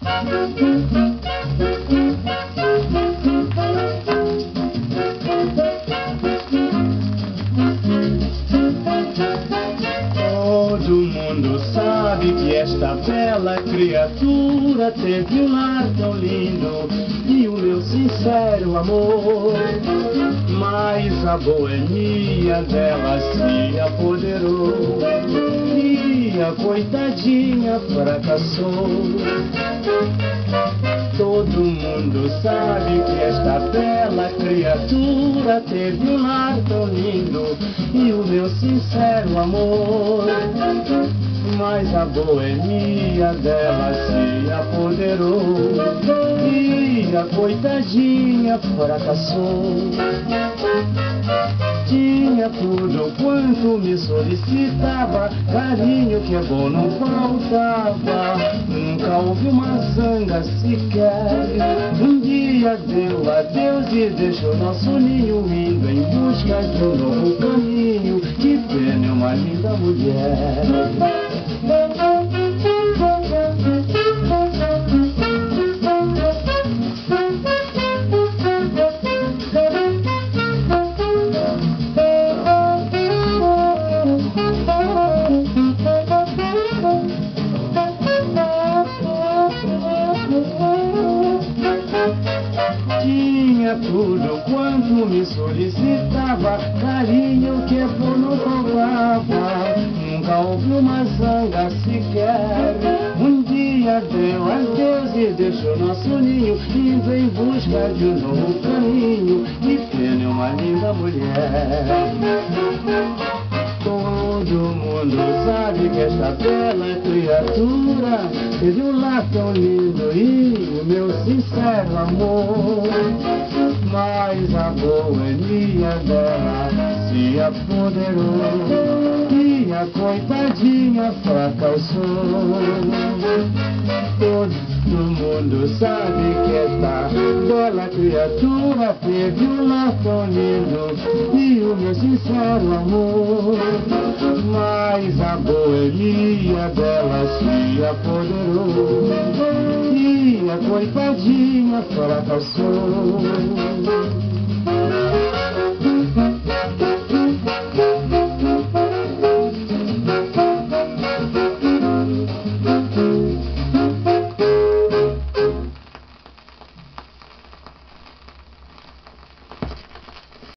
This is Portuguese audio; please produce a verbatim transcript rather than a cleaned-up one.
Todo mundo sabe que esta bela criatura teve um lar tão lindo e o meu sincero amor. Mas a boemia dela se apoderou e a coitadinha fracassou. Todo mundo sabe que esta bela criatura teve um lar tão lindo e o meu sincero amor. Mas a boemia dela se apoderou e a coitadinha fracassou. Tinha tudo quanto me solicitava, carinho que é bom não faltava, nunca houve uma zanga sequer. Um dia deu adeus e deixou nosso ninho indo em busca de um novo caminho. Que pena, é uma linda mulher. Tinha tudo quanto me solicitava, carinho que é bom não faltava, nunca houve uma zanga sequer. Um dia deu adeus e deixou nosso ninho indo em busca de um novo caminho. Que pena, é uma linda mulher. Todo mundo sabe que esta bela criatura teve um lar tão lindo e o meu sincero amor. Mas a boemia dela se apoderou e a coitadinha fracassou. Todo mundo sabe que esta bela criatura teve um lar tão lindo e o meu sincero amor. Mas a boemia dela se apoderou e a coitadinha fracassou.